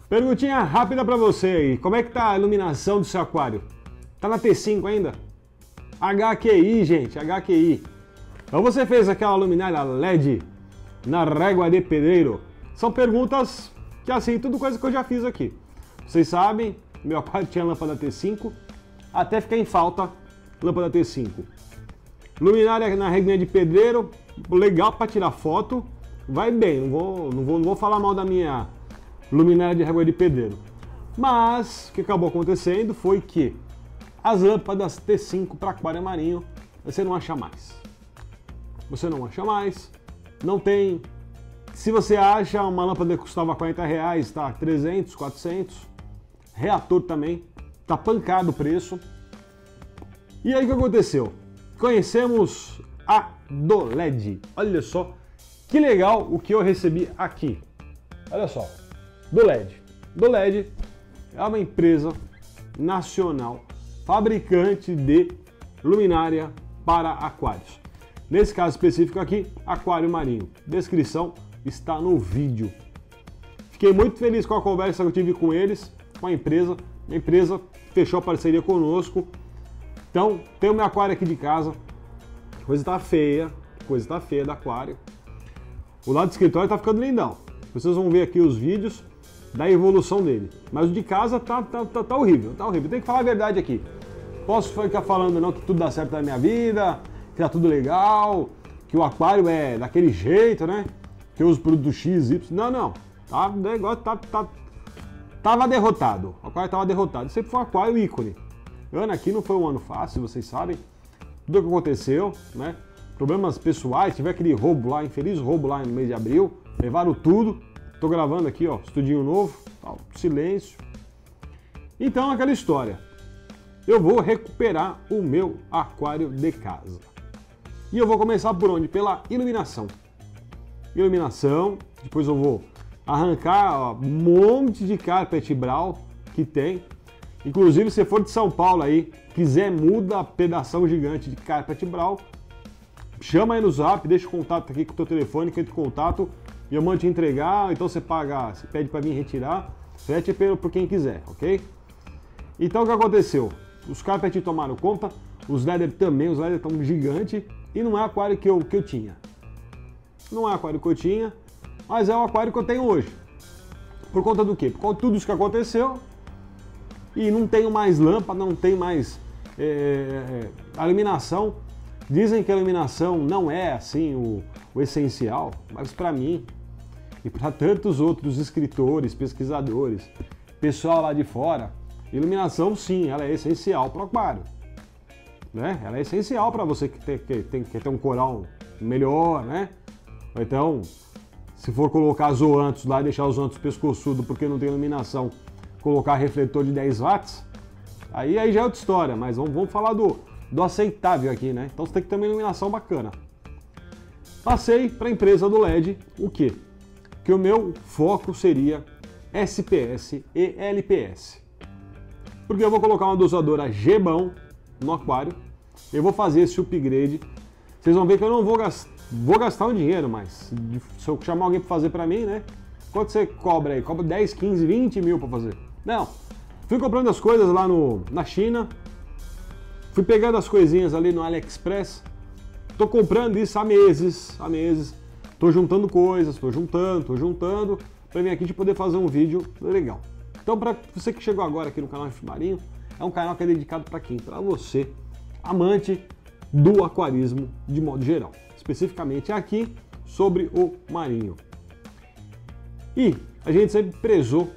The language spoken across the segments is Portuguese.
Perguntinha rápida para você aí, como é que tá a iluminação do seu aquário? Tá na T5 ainda? HQI, gente, HQI. Então você fez aquela luminária LED na régua de pedreiro? São perguntas que assim, tudo coisa que eu já fiz aqui. Vocês sabem, meu aquário tinha lâmpada T5, até ficar em falta lâmpada T5. Luminária na réguinha de pedreiro, legal para tirar foto, vai bem, não vou falar mal da minha luminária de régua de pedreiro. Mas o que acabou acontecendo foi que as lâmpadas T5 para aquário marinho você não acha mais. Você não acha mais, não tem. Se você acha uma lâmpada que custava R$40, tá 300, 400. Reator também, tá pancado o preço. E aí o que aconteceu? Conhecemos a DoLED. Olha só que legal o que eu recebi aqui. Olha só, DoLED. DoLED é uma empresa nacional fabricante de luminária para aquários. Nesse caso específico aqui, aquário marinho. Descrição está no vídeo. Fiquei muito feliz com a conversa que eu tive com eles, com a empresa. A empresa fechou a parceria conosco. Então, tem o meu aquário aqui de casa. Coisa tá feia do aquário. O lado do escritório tá ficando lindão. Vocês vão ver aqui os vídeos da evolução dele. Mas o de casa tá horrível, tá horrível. Tem que falar a verdade aqui. Posso ficar falando não que tudo dá certo na minha vida, que tá tudo legal, que o aquário é daquele jeito, né? Que eu uso produto X, Y. Não. Tá, o negócio tava derrotado. O aquário tava derrotado. Sempre foi um aquário ícone. O ano aqui não foi um ano fácil, vocês sabem. Tudo o que aconteceu, né? Problemas pessoais, tive aquele roubo lá, infeliz roubo lá no mês de abril. Levaram tudo. Tô gravando aqui, ó, estudinho novo, tal, silêncio. Então, aquela história. Eu vou recuperar o meu aquário de casa. E eu vou começar por onde? Pela iluminação. Iluminação, depois eu vou arrancar ó, um monte de carpet brown que tem. Inclusive, se for de São Paulo aí, quiser muda pedação gigante de carpet brown, chama aí no zap, deixa o contato aqui com o teu telefone, que eu entro em contato e eu mando te entregar, então você paga, você pede para mim retirar, frete por quem quiser, ok? Então o que aconteceu? Os carpet tomaram conta, os LED também, os LED estão gigantes e não é o aquário que eu tinha. Não é o aquário que eu tinha, mas é o aquário que eu tenho hoje. Por conta do quê? Por conta de tudo isso que aconteceu e não tenho mais lâmpada, não tem mais a iluminação. Dizem que a iluminação não é assim o essencial, mas para mim e para tantos outros escritores, pesquisadores, pessoal lá de fora, iluminação sim, ela é essencial para o aquário, né? Ela é essencial para você que quer ter um coral melhor, né? Ou então, se for colocar zoantos lá e deixar os zoantos pescoçudo porque não tem iluminação, colocar refletor de 10 watts, aí já é outra história, mas vamos falar do aceitável aqui, né? Então você tem que ter uma iluminação bacana. Passei para a empresa do LED, o quê? Que o meu foco seria SPS e LPS. Porque eu vou colocar uma dosadora G-Bão no aquário, eu vou fazer esse upgrade. Vocês vão ver que eu não vou gastar um dinheiro, mas se eu chamar alguém para fazer para mim, né? Quanto você cobra aí? Cobra 10, 15, 20 mil para fazer. Não, fui comprando as coisas lá na China, fui pegando as coisinhas ali no AliExpress, tô comprando isso há meses, tô juntando coisas, tô juntando, para vir aqui de poder fazer um vídeo legal. Então, para você que chegou agora aqui no canal F Marinho, é um canal que é dedicado para quem? Para você, amante do aquarismo de modo geral, especificamente aqui sobre o marinho. E a gente sempre prezou,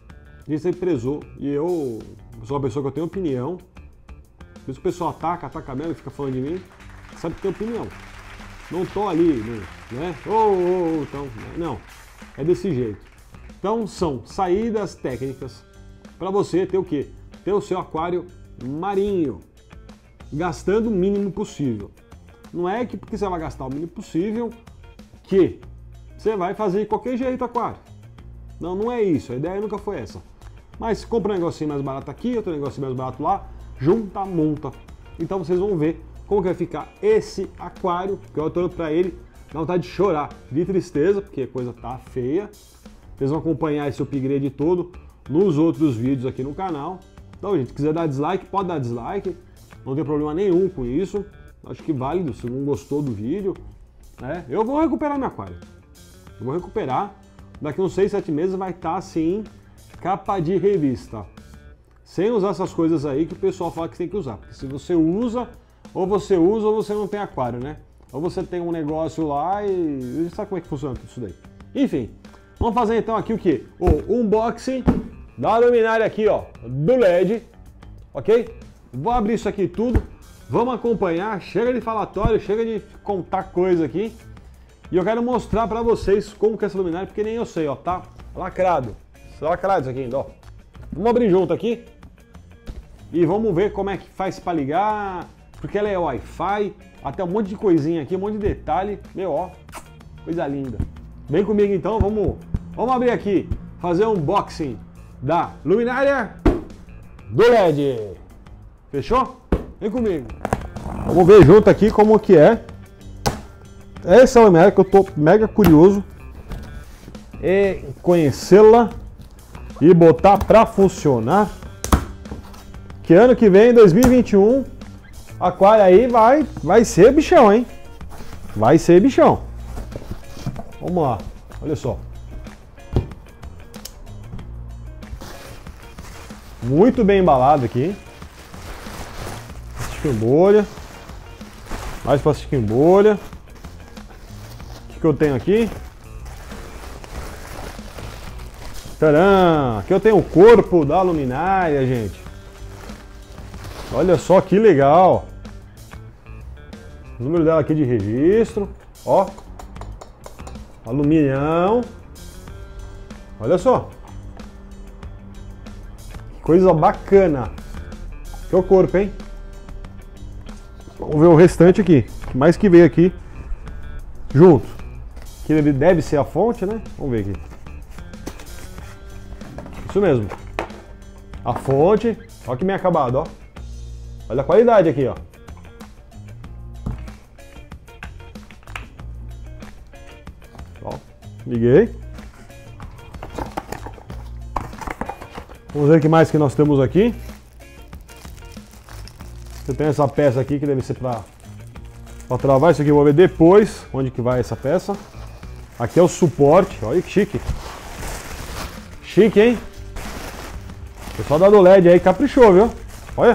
e eu sou uma pessoa que eu tenho opinião. Por isso o pessoal ataca mesmo e fica falando de mim, sabe que tem opinião. Não tô ali, né? Então, não, é desse jeito. Então são saídas técnicas para você ter o quê? Ter o seu aquário marinho, gastando o mínimo possível. Não é que porque você vai gastar o mínimo possível que você vai fazer de qualquer jeito aquário. Não é isso, a ideia nunca foi essa. Mas compra um negocinho mais barato aqui, outro negocinho mais barato lá, junta, monta. Então vocês vão ver como que vai ficar esse aquário, que eu tô olhando pra ele, dá vontade de chorar, de tristeza, porque a coisa tá feia. Vocês vão acompanhar esse upgrade todo nos outros vídeos aqui no canal. Então, gente, se quiser dar dislike, pode dar dislike. Não tem problema nenhum com isso. Acho que válido, se não gostou do vídeo. Né? Eu vou recuperar meu aquário. Eu vou recuperar. Daqui uns 6, 7 meses vai estar assim, capa de revista. Sem usar essas coisas aí que o pessoal fala que tem que usar. Porque se você usa ou você não tem aquário, né? Ou você tem um negócio lá e sabe como é que funciona tudo isso daí. Enfim, vamos fazer então aqui o que? O unboxing da luminária aqui, ó, do LED, ok? Vou abrir isso aqui tudo, vamos acompanhar, chega de falatório, chega de contar coisa aqui. E eu quero mostrar pra vocês como que é essa luminária, porque nem eu sei, ó, tá lacrado. Tá lacrado isso aqui ainda, ó. Vamos abrir junto aqui e vamos ver como é que faz pra ligar, porque ela é Wi-Fi, até um monte de coisinha aqui, um monte de detalhe, meu, ó, coisa linda. Vem comigo então, vamos abrir aqui, fazer um unboxing da luminária do LED. Fechou? Vem comigo. Vamos ver junto aqui como que é. Essa é uma luminária que eu tô mega curioso em conhecê-la e botar pra funcionar. Que ano que vem, 2021, aquário aí vai ser bichão, hein? Vai ser bichão. Vamos lá, olha só. Muito bem embalado aqui. Plástico em bolha. Mais plástico em bolha. O que eu tenho aqui? Tcharam! Aqui eu tenho o corpo da luminária, gente. Olha só que legal. O número dela aqui de registro. Ó. Aluminião. Olha só. Que coisa bacana. Que é o corpo, hein? Vamos ver o restante aqui. O que mais que veio aqui junto. Que deve ser a fonte, né? Vamos ver aqui. Isso mesmo. A fonte. Olha que bem acabado, ó. Olha a qualidade aqui, ó. Ó, liguei. Vamos ver o que mais que nós temos aqui. Você tem essa peça aqui que deve ser para travar isso aqui. Eu vou ver depois onde que vai essa peça. Aqui é o suporte. Olha que chique. Chique, hein? O pessoal da do LED aí caprichou, viu? Olha.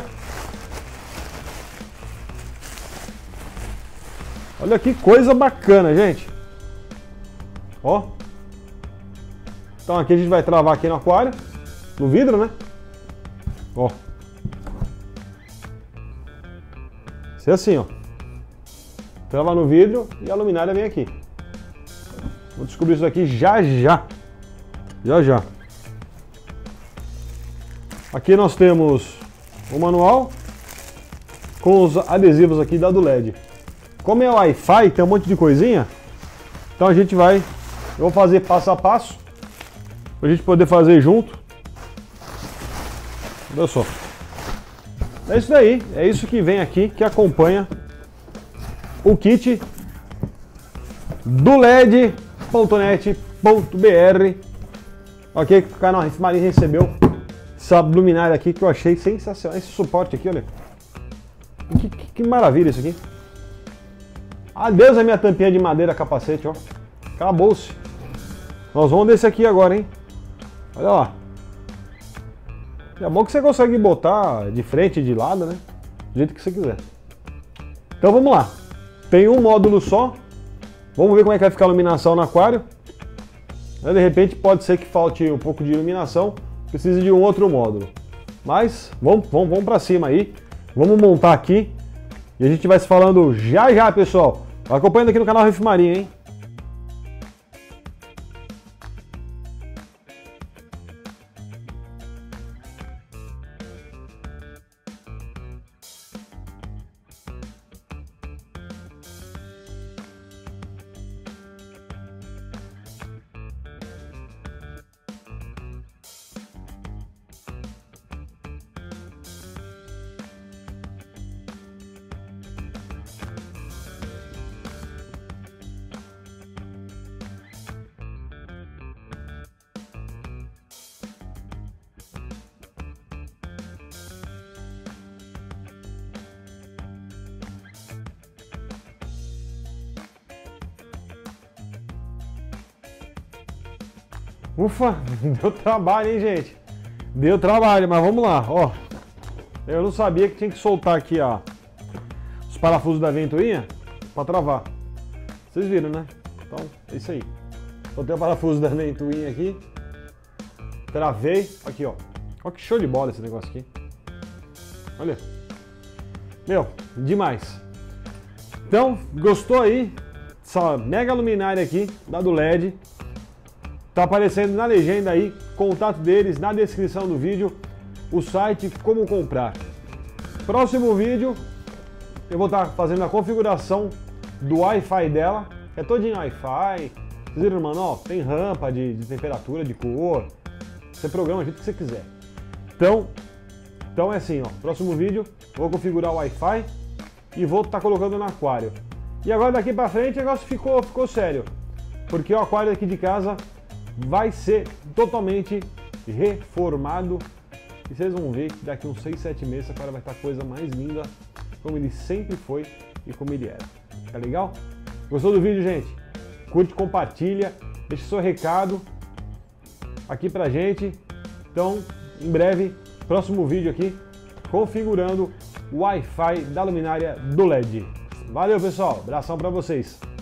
Olha que coisa bacana, gente. Ó. Então aqui a gente vai travar aqui no aquário. No vidro, né? Ó. Isso é assim, ó. Trava no vidro e a luminária vem aqui. Vou descobrir isso aqui já já. Já já. Aqui nós temos o manual com os adesivos aqui da do LED. Como é Wi-Fi, tem um monte de coisinha. Então a gente vai... Eu vou fazer passo a passo. Pra gente poder fazer junto. Olha só. É isso daí. É isso que vem aqui, que acompanha o kit do LED.net.br. Ok? O canal Refmaria recebeu essa luminária aqui que eu achei sensacional. Esse suporte aqui, olha. Que maravilha isso aqui. Adeus a minha tampinha de madeira capacete, ó. Acabou-se. Nós vamos desse aqui agora, hein? Olha lá. É bom que você consegue botar de frente e de lado, né? Do jeito que você quiser. Então vamos lá. Tem um módulo só. Vamos ver como é que vai ficar a iluminação no aquário. De repente pode ser que falte um pouco de iluminação. Precisa de um outro módulo. Mas vamos pra cima aí. Vamos montar aqui. E a gente vai se falando já já, pessoal. Acompanhando aqui no canal Refmaria, hein? Ufa, deu trabalho, hein, gente? Deu trabalho, mas vamos lá, ó. Eu não sabia que tinha que soltar aqui, ó, os parafusos da ventoinha para travar. Vocês viram, né? Então, é isso aí. Soltei o parafuso da ventoinha aqui. Travei. Aqui, ó. Olha que show de bola esse negócio aqui. Olha. Meu, demais. Então, gostou aí? Essa mega luminária aqui, da do LED. Tá aparecendo na legenda aí, contato deles na descrição do vídeo, o site, como comprar. Próximo vídeo, eu vou estar fazendo a configuração do Wi-Fi dela. É todinho Wi-Fi. Vocês viram, mano? Ó, tem rampa de temperatura, de cor. Você programa do jeito que você quiser. Então é assim, ó. Próximo vídeo, eu vou configurar o Wi-Fi e vou estar colocando no aquário. E agora daqui pra frente o negócio ficou sério. Porque o aquário aqui de casa vai ser totalmente reformado. E vocês vão ver que daqui uns 6, 7 meses o aquário vai estar a coisa mais linda, como ele sempre foi e como ele era. Tá legal? Gostou do vídeo, gente? Curte, compartilha, deixa seu recado aqui pra gente. Então, em breve, próximo vídeo aqui, configurando o Wi-Fi da luminária do LED. Valeu, pessoal. Abração pra vocês.